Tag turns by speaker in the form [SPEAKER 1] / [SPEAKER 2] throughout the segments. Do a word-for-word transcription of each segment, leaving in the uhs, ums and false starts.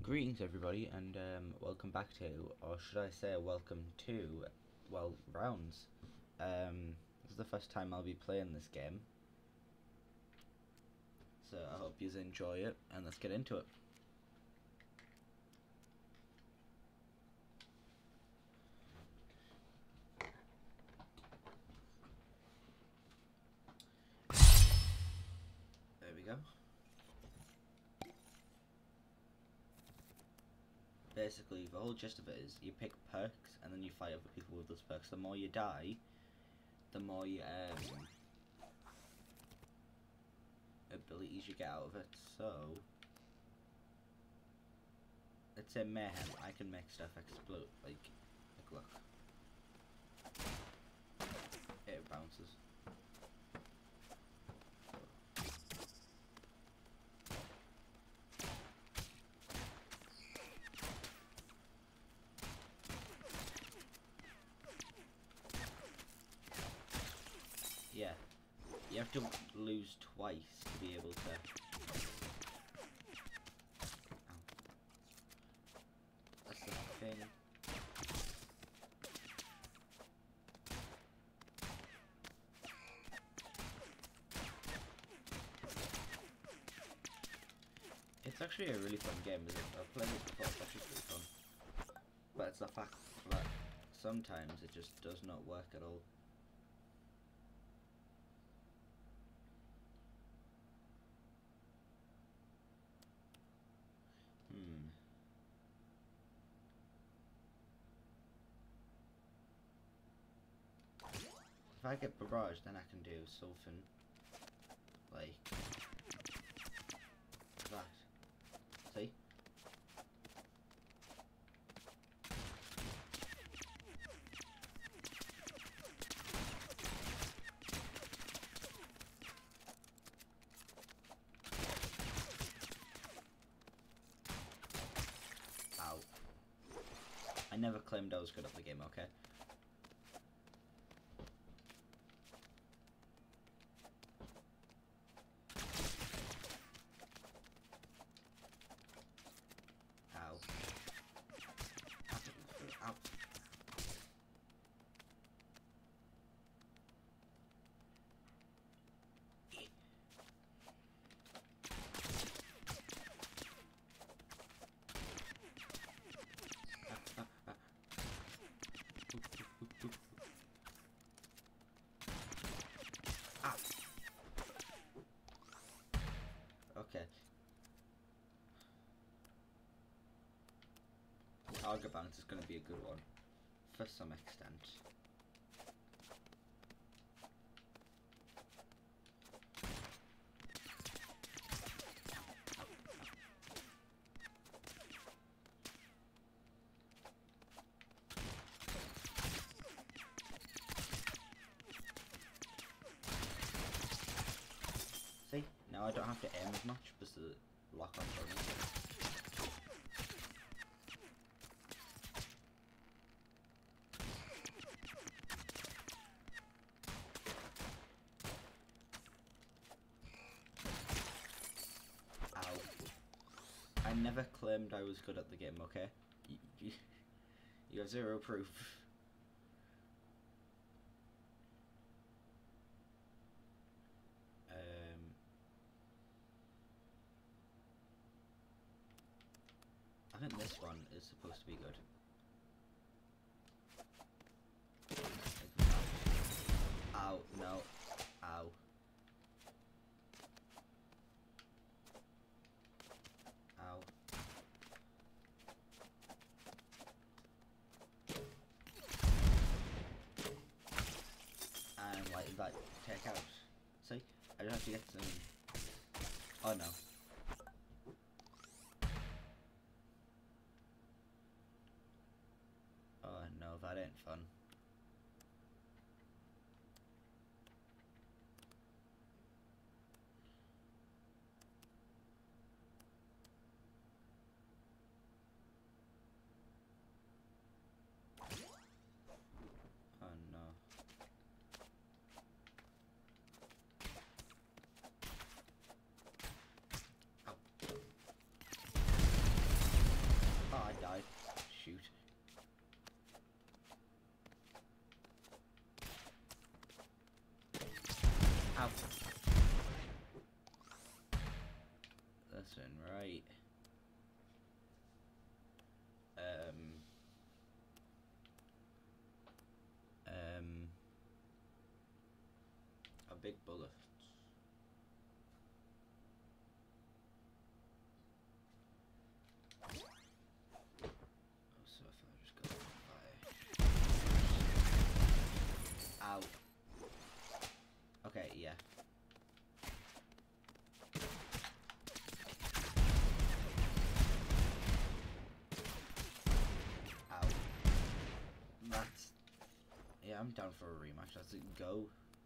[SPEAKER 1] Greetings, everybody, and um, welcome back to, or should I say, welcome to, well, Rounds. Um, this is the first time I'll be playing this game, so I hope you enjoy it, and let's get into it. There we go. Basically, the whole gist of it is you pick perks and then you fight other people with those perks. The more you die, the more you, um, abilities you get out of it. So, let's say mayhem. I can make stuff explode. Like, like look, it bounces. Yeah, you have to lose twice to be able to. Ow. That's the thing. It's actually a really fun game, isn't it? I've played it before, it's actually pretty fun. But it's the fact that sometimes it just does not work at all. Hmm. If I get barrage, then I can do something like that. See? Ow. I never claimed I was good at the game, okay? Ow. Ow. Ah. Okay. Target bounce is going to be a good one, for some extent. See? Now I don't have to aim as much because the lock on bonus. Ow. I never claimed I was good at the game, okay? You, you, you have zero proof. Um, I think this one is supposed to be good. Ow, no. Ow. Ow. And like that, take out. See? I don't have to get some. Oh no. Oh no, that ain't fun. Oh no. Ow. Listen, right. Um. Um. A big bullet. Oh, so if I just go by. Ow. Okay, yeah. Ow. That's... Yeah, I'm down for a rematch. Let's go.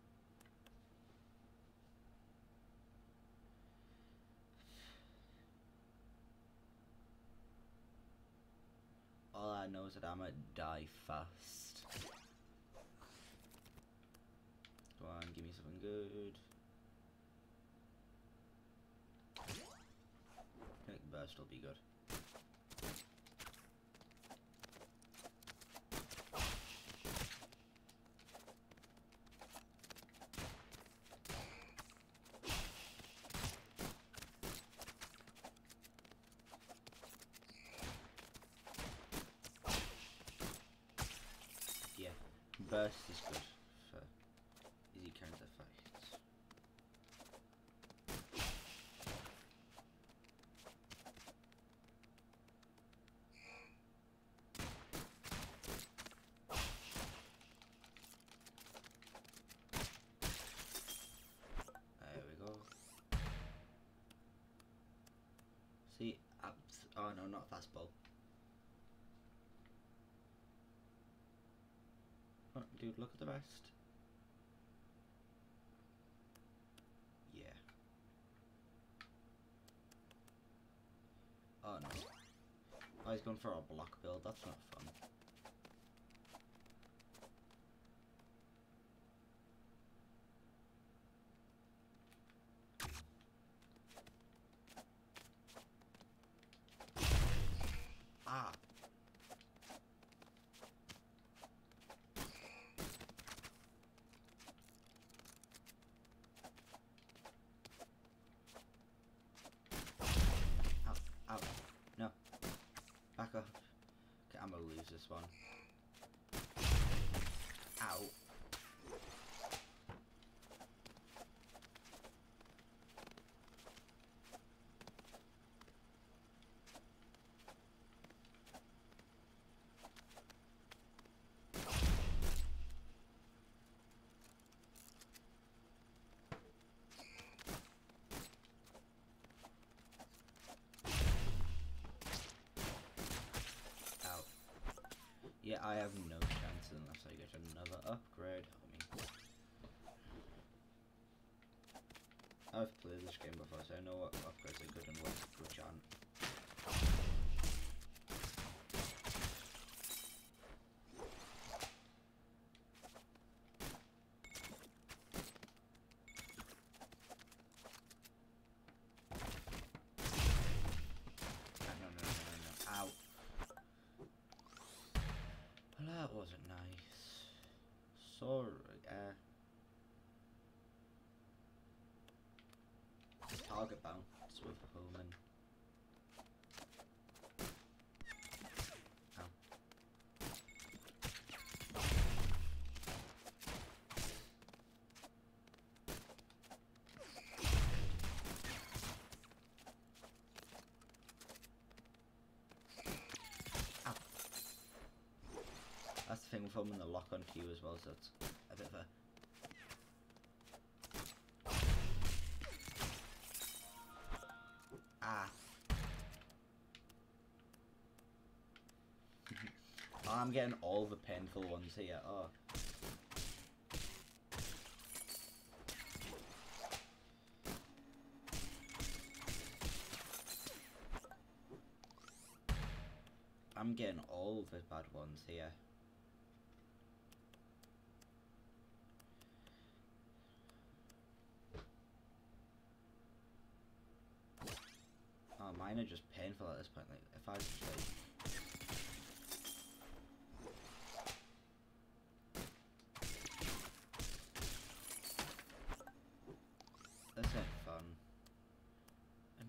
[SPEAKER 1] All I know is that I'ma die fast. Go on, give me something good. I think burst will be good. Yeah, burst is good for easy counter fights. There we go. See, abs oh no, not fastball. Oh, dude, look at the rest. Yeah. Oh no. Oh, he's going for a block build. That's not fun. Ah. Ow. Ow. No. Back up. Okay, I'm gonna lose this one. Ow. Yeah, I have no chance unless I get another upgrade, homie. I've played this game before, so I know what upgrades are good and what which aren't. No, no, no, no, no. Ow. Well, that wasn't nice. Sorry. Uh, target bounce with Homan. Ow. Ow. That's the thing with Homan, the lock on Q as well, so it's a bit of a... Ah. Oh, I'm getting all the painful ones here. Oh. I'm getting all the bad ones here. Oh, mine are just painful at this point. Like, if I just like...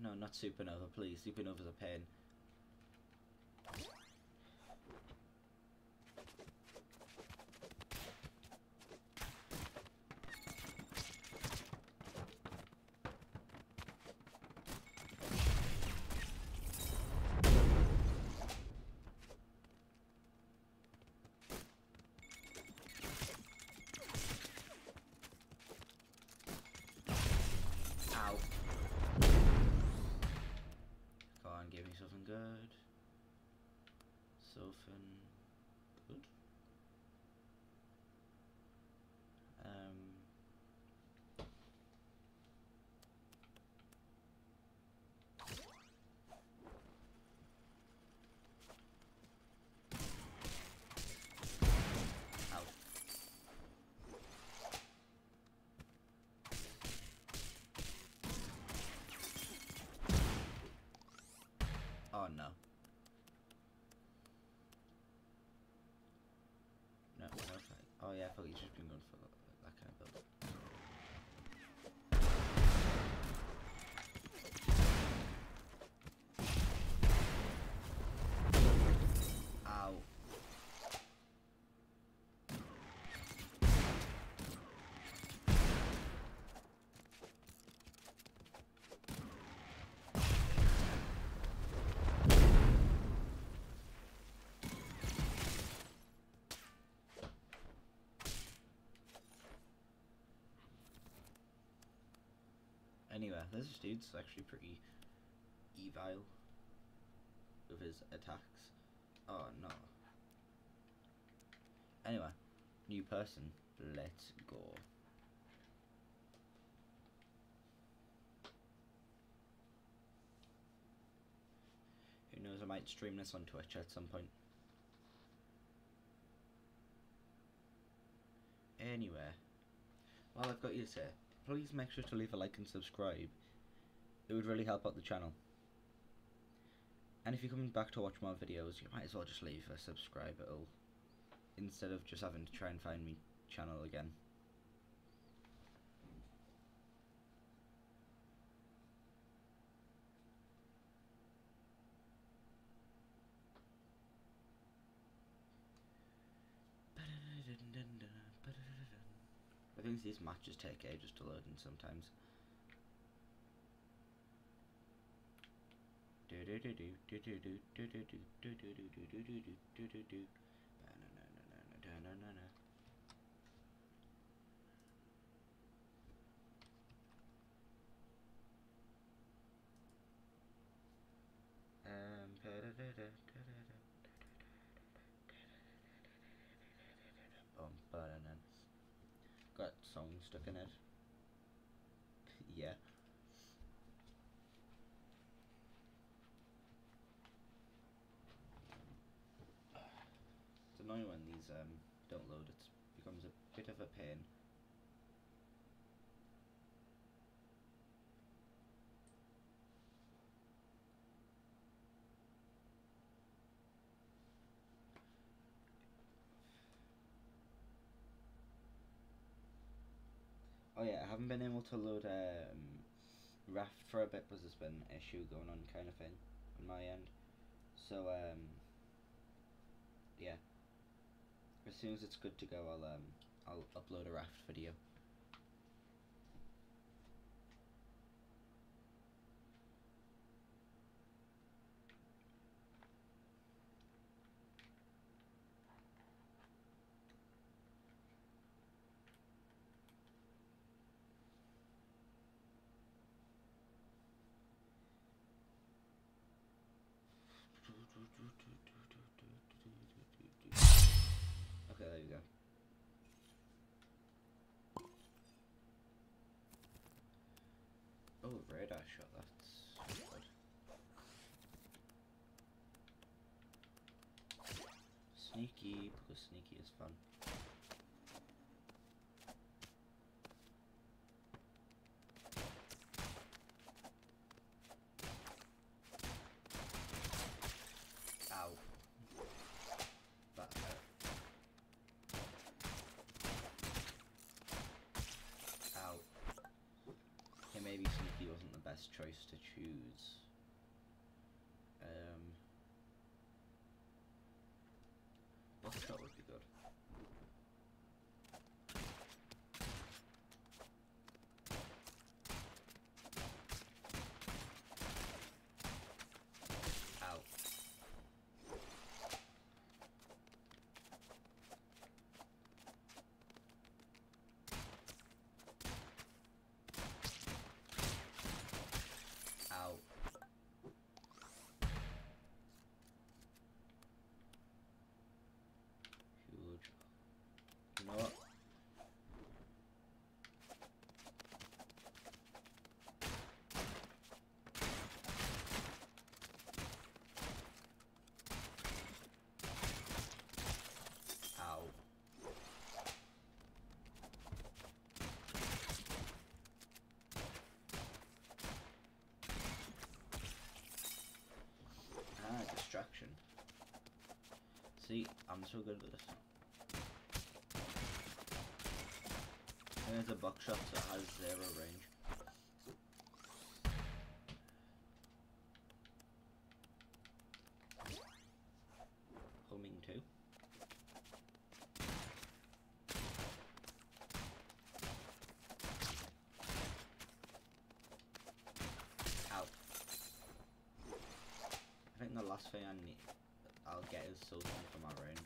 [SPEAKER 1] no, not Supernova, please. Supernova's a pain. Ow. Come on, give me something good. Something good. Um. Ow. Oh no. No, no, oh yeah, I thought you'd just been going for that, that kind of build. Ow. Anyway, this dude's actually pretty evil with his attacks. Oh no. Anyway, new person, let's go. Who knows, I might stream this on Twitch at some point. Anyway, while I've got you to say, please make sure to leave a like and subscribe. It would really help out the channel. And if you're coming back to watch more videos, you might as well just leave a subscribe, it'll, instead of just having to try and find me channel again. I think these matches take ages to load in sometimes. Got song stuck in it. Yeah. It's annoying when these um don't load, it becomes a bit of a pain. Oh yeah, I haven't been able to load um, Raft for a bit because there's been an issue going on kind of thing on my end. So um, yeah, as soon as it's good to go, I'll um, I'll upload a Raft video. Okay, there you go. Oh, radar shot, that's good. Sneaky, because sneaky is fun. Ow. That hurt. Ow. Okay, maybe sneaky wasn't the best choice to choose. Um, buckshot would be good. Ow. Ow. Huge. You know what? Ow. Ah, distraction. See, I'm so good with this. There's a buckshot that has zero range. Homing too. Ow. I think the last thing I need, I'll get is Sultan for my range.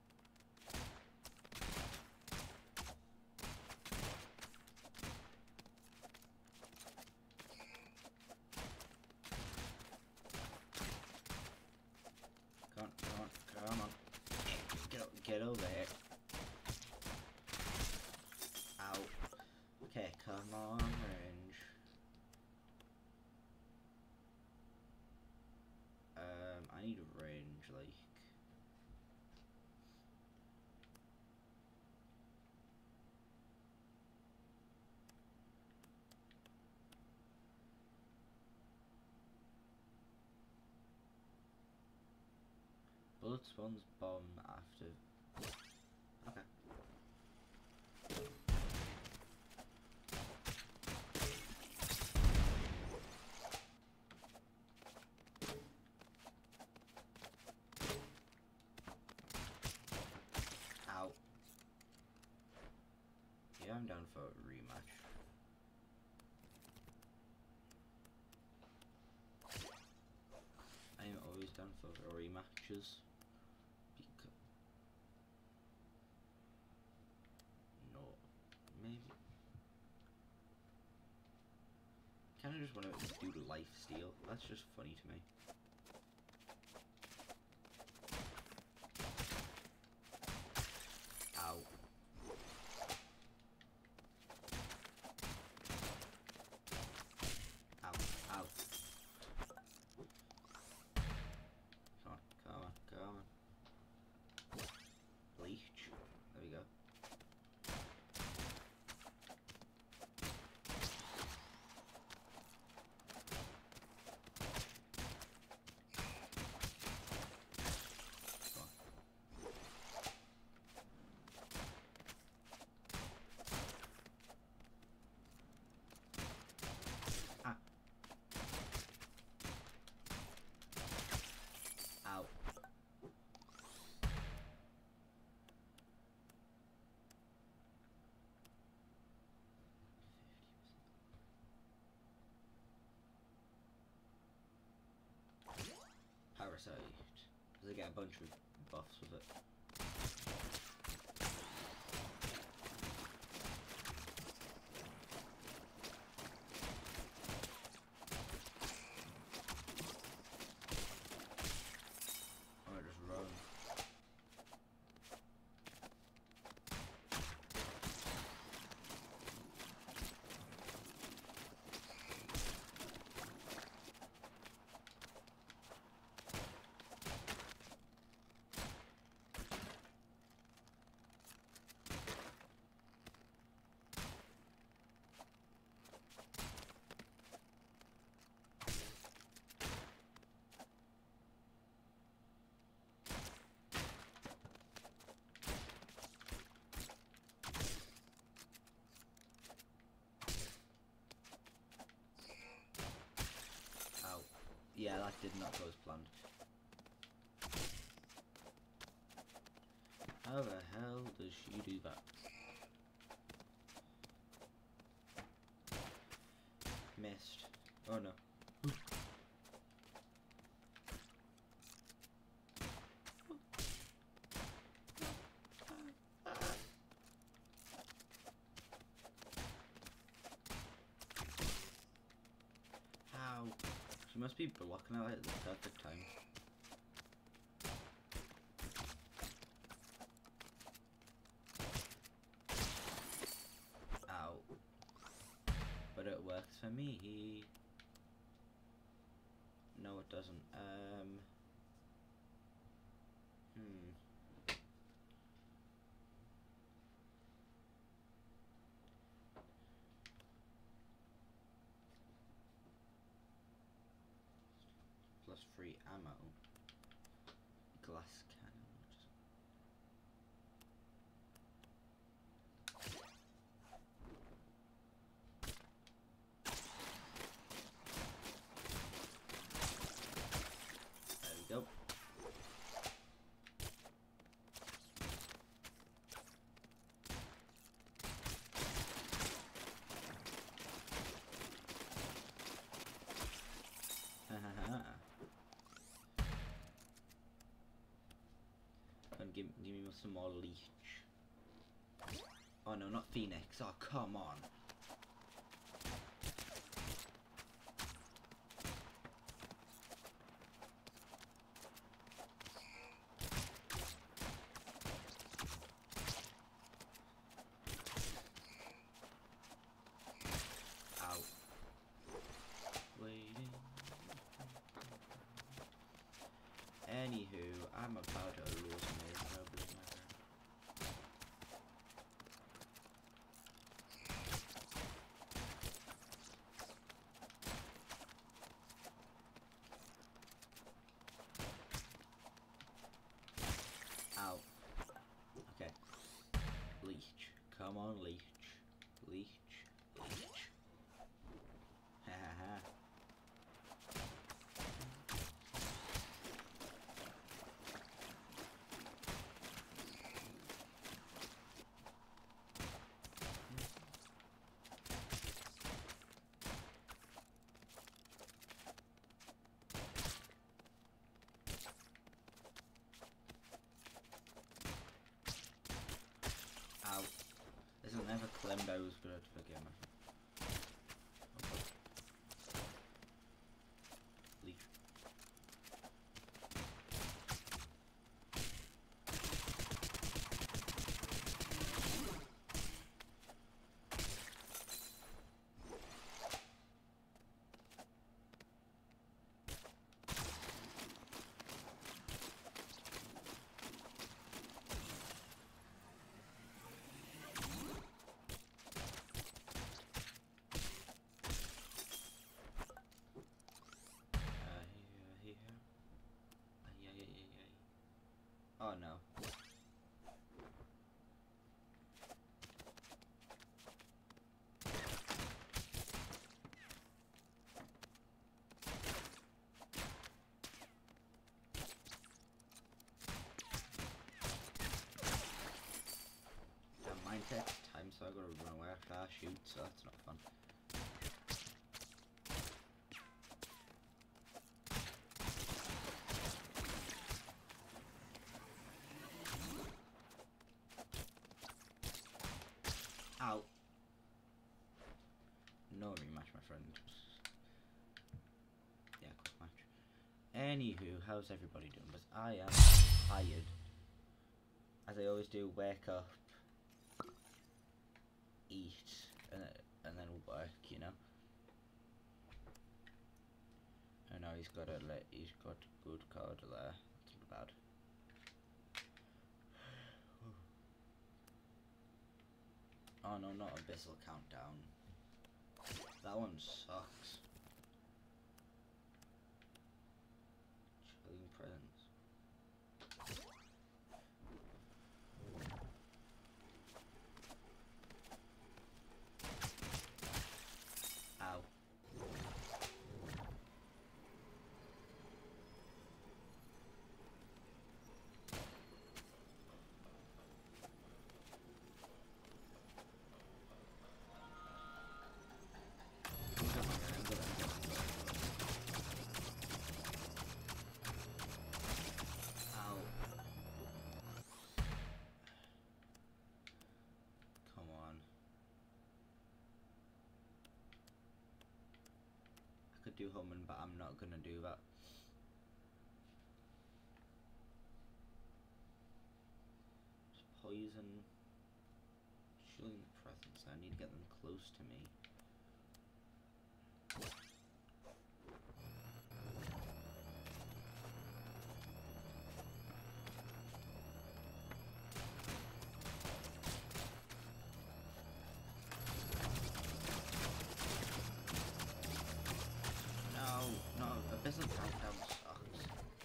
[SPEAKER 1] Come on, come on, come on. Get, o- get over here. Ow. Okay, come on, range. Um, I need a range, like. Bullet spawns bomb after. Okay. Ow. Yeah, I'm down for a rematch. I am always down for rematches. Because no, maybe. Kind of just want to do life steal. That's just funny to me. Ow. Ow. Ow. Come on, come on, come on. Leech. There we go. Come on. Ah. Ow. Parasite. Does it get a bunch of buffs with it? Or I just run. Yeah, that did not go as planned. How the hell does she do that? Missed. Oh no. How? She must be blocking out at the perfect time. Ow. But it works for me. No, it doesn't. Um. Hmm. Plus free ammo. Glass cannon. There we go. And give, give me some more leech. Oh no, not Phoenix. Oh, come on. Ow. Waiting. Anywho, I'm about to lose my problem. Ow. Okay. Leech. Come on, leech. Leech. Leech. Ha ha ha. Ow. Isn't never claimed I was good at the game. Leaf. Oh no. Yeah, mine takes time, so I gotta run away after I shoot, so that's not fun. Ow. No rematch, my friend. Yeah, quick match. Anywho, how's everybody doing? Because I am tired. As I always do, wake up, eat, and, and then work, you know? I know he's got a let he's got a good card there. That's not bad. Oh no, not Abyssal Countdown. That one sucks. Chilling Presence. Ow. do humming, but I'm not gonna do that. Poison. Shielding presence. I need to get them close to me. No, no, Abyssal Countdown sucks.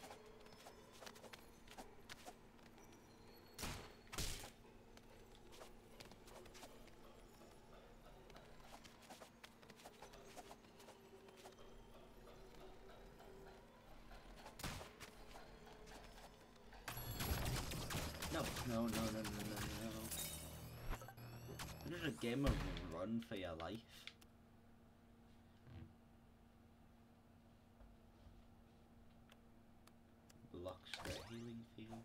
[SPEAKER 1] No, no, no, no, no, no, no. This is a game of run for your life. Lockstep healing field.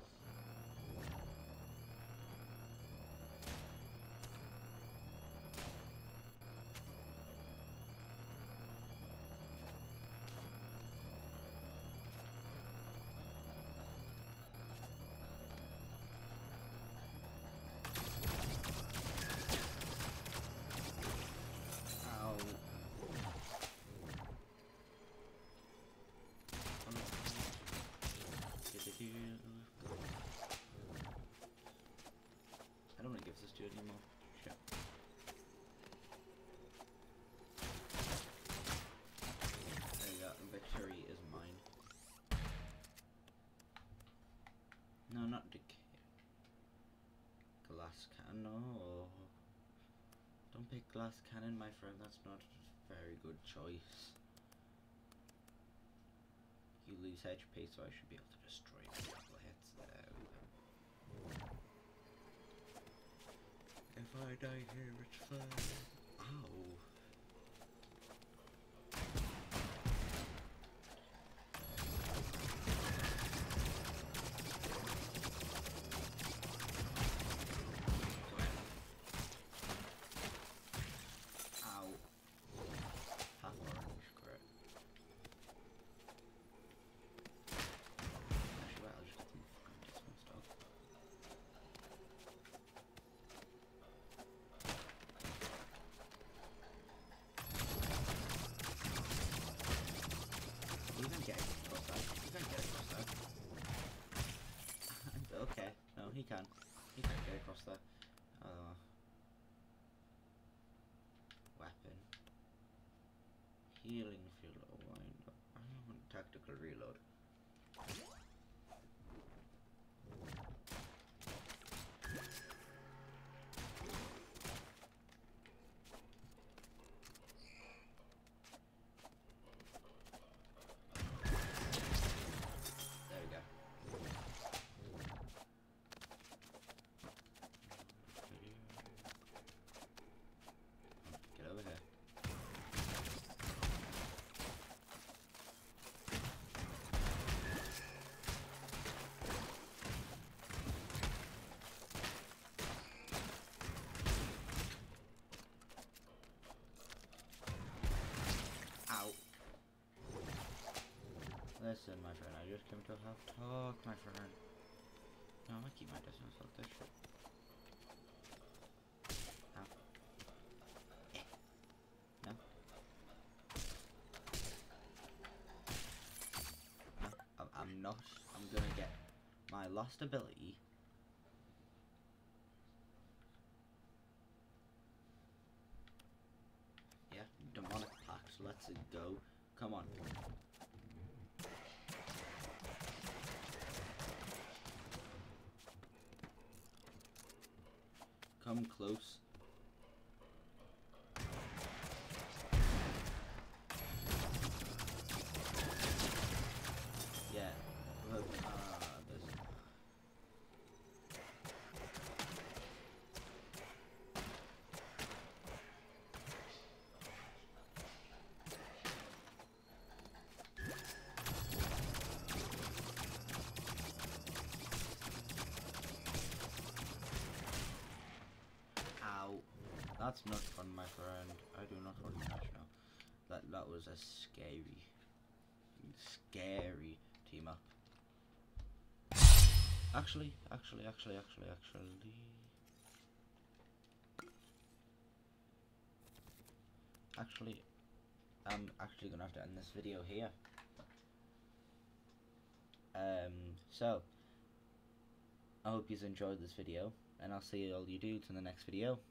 [SPEAKER 1] I don't want to give this to it anymore. Shit. There you go. Victory is mine. No, not decay. Glass cannon. No. Don't pick glass cannon, my friend. That's not a very good choice. You lose H P, so I should be able to destroy a couple of hits there. If I die here, it's fine. Ow. Ow. Half orange, great. Actually, wait, I'll just get some fucking get some stuff. You can get across that. You can get across that. Okay, no, he can. He can get across that. Uh, weapon. Healing field. Oh, wind up. I don't want tactical reload. There we go. Get over here. Ow. Listen, my friend, I just came to have talk, my friend. No, I'm gonna keep my distance like this shit. Ow. Eh. No. No, I'm, I'm not. I'm gonna get my lost ability. Yeah, demonic pact. Let's go. Come on. Come close. Yeah. Look, uh, this. Ow. That's not fun, my friend. I do not want to touch now. Let, that was a scary, scary team up. Actually, actually, actually, actually, actually. Actually, I'm actually gonna have to end this video here. Um, so I hope you enjoyed this video, and I'll see all you dudes in the next video.